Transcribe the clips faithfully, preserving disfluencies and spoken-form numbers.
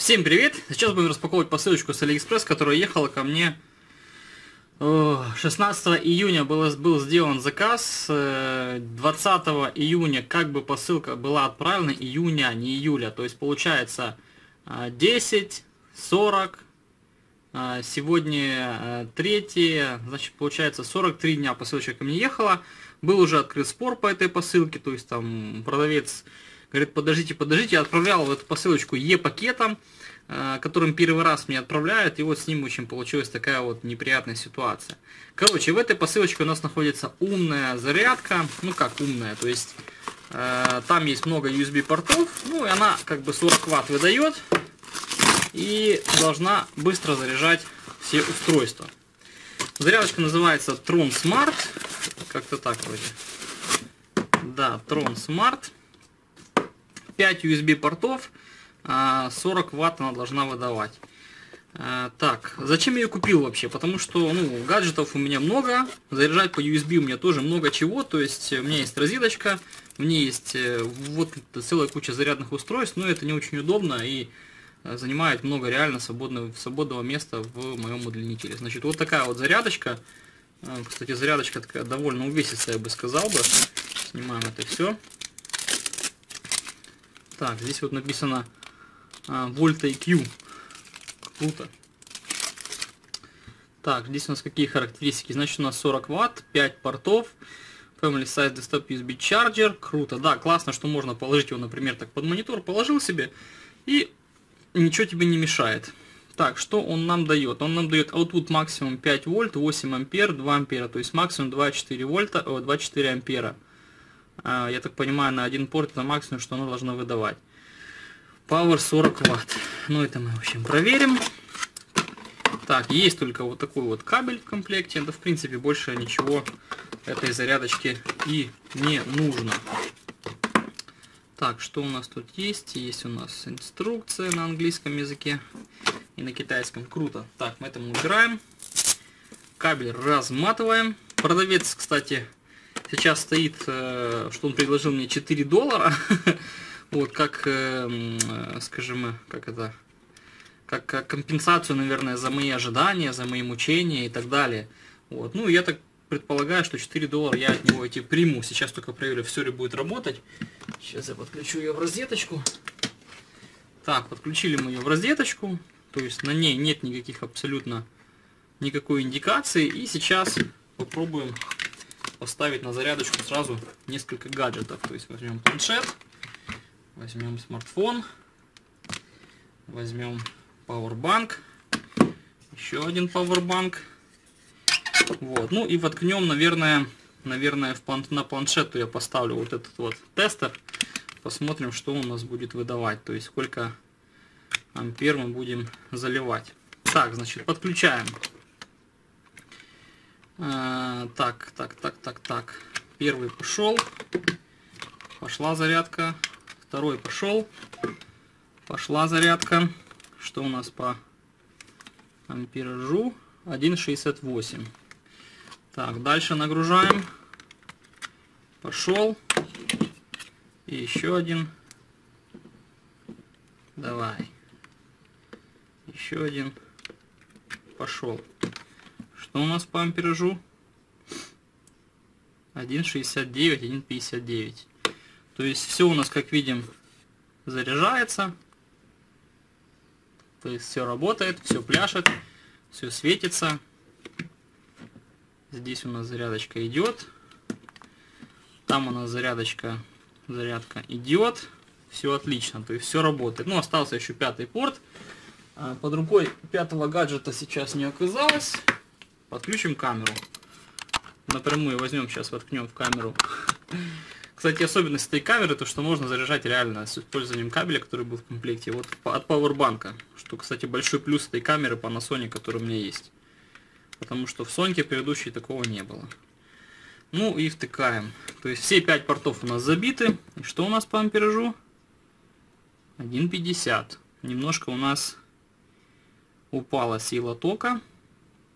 Всем привет! Сейчас будем распаковывать посылочку с Алиэкспресс, которая ехала ко мне шестнадцатого июня. Был, был сделан заказ, двадцатого июня как бы посылка была отправлена, июня, не июля. То есть получается десять, сорок, сегодня третье, значит получается сорок три дня посылочка ко мне ехала. Был уже открыт спор по этой посылке, то есть там продавец говорит, подождите, подождите, я отправлял в эту посылочку Е-пакетом, которым первый раз мне отправляют, и вот с ним очень получилась такая вот неприятная ситуация. Короче, в этой посылочке у нас находится умная зарядка, ну как умная, то есть э, там есть много ю эс би портов, ну и она как бы сорок ватт выдает, и должна быстро заряжать все устройства. Зарядочка называется Tron Smart, как-то так вроде, да, Tron Smart. пять ю эс би портов, сорок ватт она должна выдавать. Так, зачем я ее купил вообще? Потому что, ну, гаджетов у меня много, заряжать по ю эс би у меня тоже много чего, то есть у меня есть розеточка, у меня есть вот целая куча зарядных устройств, но это не очень удобно и занимает много реально свободного, свободного места в моем удлинителе. Значит, вот такая вот зарядочка, кстати, зарядочка такая довольно увесистая, я бы сказал бы. Снимаем это все. Так, здесь вот написано а, Volt ай кью. Круто. Так, здесь у нас какие характеристики? Значит, у нас сорок ватт, пять портов, Family Size Desktop ю эс би Charger. Круто. Да, классно, что можно положить его, например, так под монитор, положил себе, и ничего тебе не мешает. Так, что он нам дает? Он нам дает output максимум пять вольт, восемь ампер, два ампера, то есть максимум два и четыре вольта, о, два и четыре ампера. Я так понимаю, на один порт это максимум, что она должна выдавать. Power сорок ватт. Ну, это мы, в общем, проверим. Так, есть только вот такой вот кабель в комплекте. Да, в принципе, больше ничего этой зарядочки и не нужно. Так, что у нас тут есть? Есть у нас инструкция на английском языке и на китайском. Круто. Так, мы это убираем. Кабель разматываем. Продавец, кстати, сейчас стоит, что он предложил мне четыре доллара, вот как, скажем, как это, как компенсацию, наверное, за мои ожидания, за мои мучения и так далее. Вот. Ну, я так предполагаю, что четыре доллара я от него эти приму. Сейчас только проверю, все ли будет работать. Сейчас я подключу ее в розеточку. Так, подключили мы ее в розеточку, то есть на ней нет никаких абсолютно никакой индикации. И сейчас попробуем поставить на зарядочку сразу несколько гаджетов. То есть возьмем планшет, возьмем смартфон, возьмем пауэрбанк, еще один пауэрбанк. Вот. Ну и воткнем, наверное, наверное в план, на планшету я поставлю вот этот вот тестер. Посмотрим, что у нас будет выдавать. То есть сколько ампер мы будем заливать. Так, значит, подключаем. А, так, так, так, так, так. Первый пошел. Пошла зарядка. Второй пошел. Пошла зарядка. Что у нас по амперажу? один шестьдесят восемь. Так, дальше нагружаем. Пошел. И еще один. Давай. Еще один. Пошел. Что у нас по амперажу? один шестьдесят девять, один пятьдесят девять. То есть все у нас, как видим, заряжается. То есть все работает, все пляшет, все светится. Здесь у нас зарядочка идет. Там у нас зарядочка, зарядка идет. Все отлично, то есть все работает. Ну, остался еще пятый порт. Под рукой пятого гаджета сейчас не оказалось. Подключим камеру. Напрямую возьмем, сейчас воткнем в камеру. Кстати, особенность этой камеры, то что можно заряжать реально с использованием кабеля, который был в комплекте, вот от пауэрбанка. Что, кстати, большой плюс этой камеры Panasonic, который у меня есть. Потому что в Sony предыдущей такого не было. Ну и втыкаем. То есть все пять портов у нас забиты. И что у нас по амперажу? один пятьдесят. Немножко у нас упала сила тока.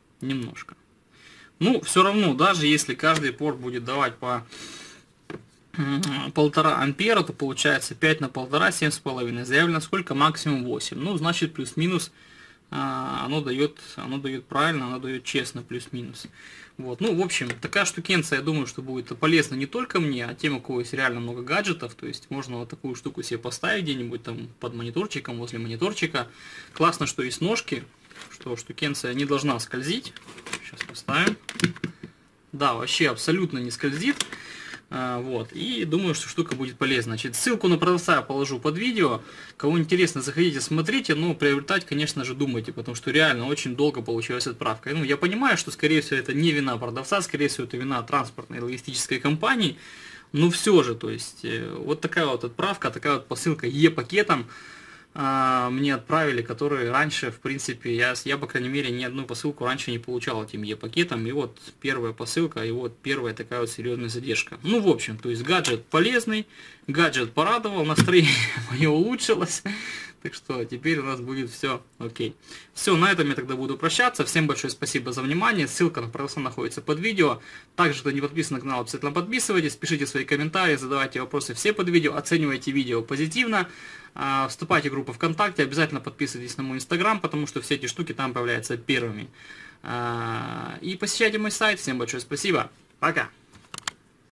Немножко. Ну, все равно, даже если каждый порт будет давать по полтора ампера, то получается пять на полтора, семь с половиной. Заявлено сколько? Максимум восемь. Ну, значит, плюс-минус оно дает, оно дает правильно, оно дает честно, плюс-минус. Вот. Ну, в общем, такая штукенция, я думаю, что будет полезна не только мне, а тем, у кого есть реально много гаджетов. То есть можно вот такую штуку себе поставить где-нибудь там под мониторчиком, возле мониторчика. Классно, что есть ножки, что штукенция не должна скользить. Сейчас поставим. Да, вообще абсолютно не скользит. А, вот, и думаю, что штука будет полезна. Значит, ссылку на продавца я положу под видео. Кому интересно, заходите, смотрите, но приобретать, конечно же, думайте, потому что реально очень долго получилась отправка. Ну, я понимаю, что, скорее всего, это не вина продавца, скорее всего, это вина транспортной и логистической компании, но все же, то есть, вот такая вот отправка, такая вот посылка Е-пакетом мне отправили, которые раньше, в принципе, я, я, по крайней мере, ни одну посылку раньше не получал этим Е-пакетом, и вот первая посылка, и вот первая такая вот серьезная задержка. Ну, в общем, то есть гаджет полезный, гаджет порадовал, настроение мое улучшилось, так что теперь у нас будет все окей. Все, на этом я тогда буду прощаться, всем большое спасибо за внимание, ссылка на продавца находится под видео, также, кто не подписан на канал, обязательно подписывайтесь, пишите свои комментарии, задавайте вопросы все под видео, оценивайте видео позитивно. Вступайте в группу ВКонтакте, обязательно подписывайтесь на мой инстаграм, потому что все эти штуки там появляются первыми. И посещайте мой сайт. Всем большое спасибо. Пока.